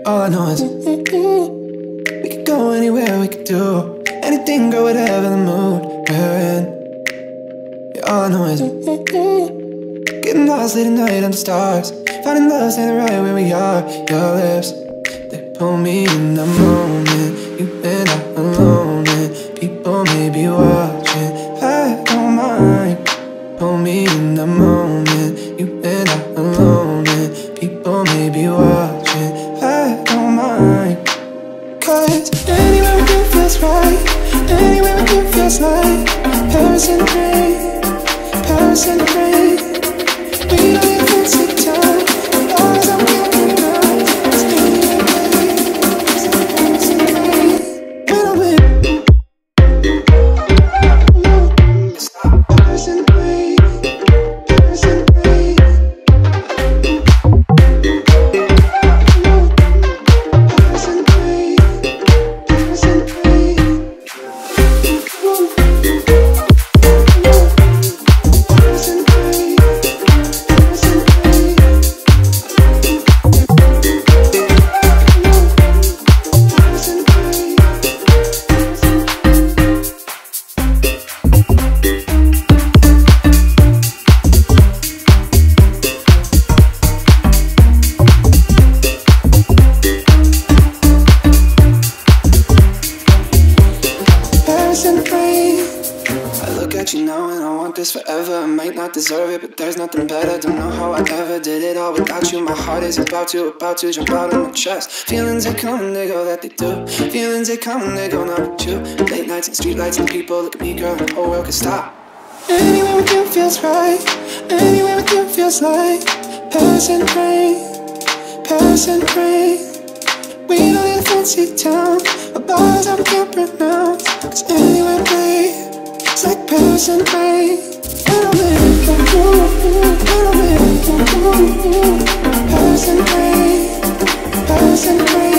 All I know is we could go anywhere, we could do anything, girl, whatever the mood we're in. Yeah, all I know is getting lost late at night under stars, finding love standing right where we are. Your lips, they pull me in the moment. You and I alone, and people may be watching. I don't mind. Pull me in the moment. You and I alone, and people may be watching. I don't mind. 'Cause anywhere with you feels right. Anywhere with you feels like Paris in the rain, Paris in the rain. We don't need fancy time, as long as I'm getting right. It's anywhere, babe. It's like Paris in the rain. When I'm with Paris in the rain, Paris in the rain. Paris in the rain, Paris in the rain. I look at you now and I want this forever. I might not deserve it, but there's nothing better. Don't know how I ever did it all without you. My heart is about to jump out of my chest. Feelings they come and they go, that they do. Feelings they come and they go, not with you. Late nights and street lights and people look at me, girl, the whole world could stop. Anywhere with you feels right. Anywhere with you feels like Paris in the rain, Paris in the rain. We don't need a fancy town, a bars I can't pronounce. 'Cause anywhere, babe, it's like Paris in the rain. When I'm in, when I'm in, Paris in the rain, Paris in the rain.